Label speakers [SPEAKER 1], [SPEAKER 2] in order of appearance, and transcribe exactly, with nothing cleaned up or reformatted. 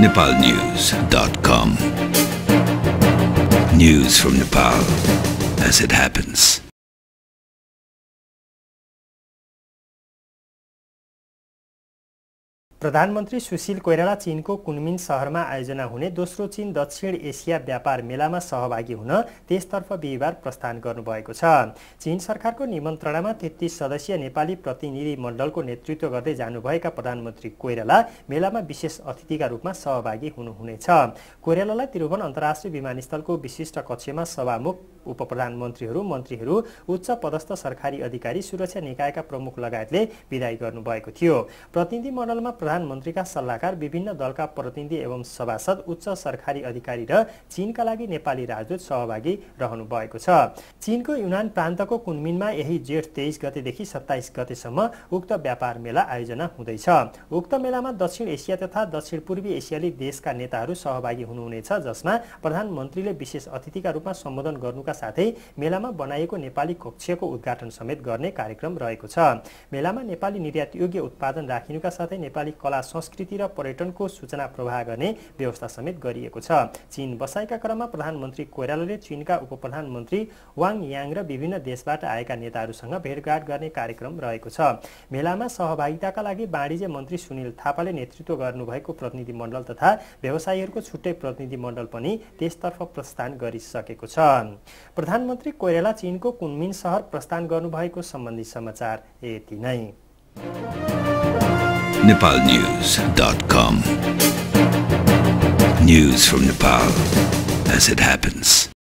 [SPEAKER 1] nepal news dot com. News from Nepal as it happens.
[SPEAKER 2] प्रधानमन्त्री सुशील कोइराला चीनको Kunming शहरमा आयोजना हुने दोस्रो चीन दक्षिण एसिया व्यापार मेलामा सहभागी हुन त्यसतर्फ बिहिबार प्रस्थान गर्नुभएको छ। चीन सरकारको निमन्त्रणामा तेत्तीस सदस्यीय नेपाली प्रतिनिधि मण्डलको नेतृत्व गर्दै जानुभएका प्रधानमन्त्री कोइराला मेलामा विशेष अतिथिका रूपमा सहभागी हुनुहुनेछ। कोइरालालाई त्रिभुवन अन्तर्राष्ट्रिय विमानस्थलको विशिष्ट कक्षमा सभामुख उपप्रधानमन्त्रीहरू, मन्त्रीहरू, उच्च पदस्थ सरकारी अधिकारी, सुरक्षा निकायका प्रमुख लगायतले विदाई गर्नुभएको थियो। प्रतिनिधि मण्डलमा प्रधानमन्त्रीका सल्लाहकार, विभिन्न दलका प्रतिनिधि एवं सभासद, उच्च सरकारी अधिकारी र चीनका लागि नेपाली राजदूत सहभागी रहनु भएको छ। चीनको युनान प्रान्तको कुनमिङमा यही जेठ तेइस गतेदेखि सत्ताइस गतेसम्म उक्त व्यापार मेला आयोजना हुँदैछ। उक्त मेलामा दक्षिण एसिया तथा दक्षिण पूर्वी एसियाली देशका नेताहरू सहभागी हुनुहुनेछ, जसमा प्रधानमन्त्रीले विशेष अतिथिका रूपमा सम्बोधन गर्नुका साथै मेलामा बनाइएको नेपाली कक्षको उद्घाटन समेत गर्ने कार्यक्रम रहेको छ। मेलामा नेपाली निर्यात योग्य उत्पादन राखिनुका साथै नेपाली कला संस्कृति र पर्यटनको सूचना प्रवाह गर्ने व्यवस्था समेत गरिएको छ। चीन बसाइका क्रममा प्रधानमन्त्री कोइरालाले चीनका उपप्रधानमन्त्री वाङ याङ र विभिन्न देशबाट आएका नेताहरूसँग भेटघाट गर्ने कार्यक्रम रहेको छ। मेलामा सहभागिताका लागि वाणिज्य मन्त्री सुनिल थापाले नेतृत्व गर्नुभएको प्रतिनिधि मण्डल तथा व्यवसायीहरूको छुट्टै प्रतिनिधि मण्डल पनि त्यसतर्फ प्रस्थान गरिसकेको छ। प्रधानमन्त्री कोइराला चीनको कुनमिङ शहर प्रस्थान गर्नुभएको सम्बन्धी समाचार यति नै।
[SPEAKER 1] nepal news dot com. News from Nepal as it happens.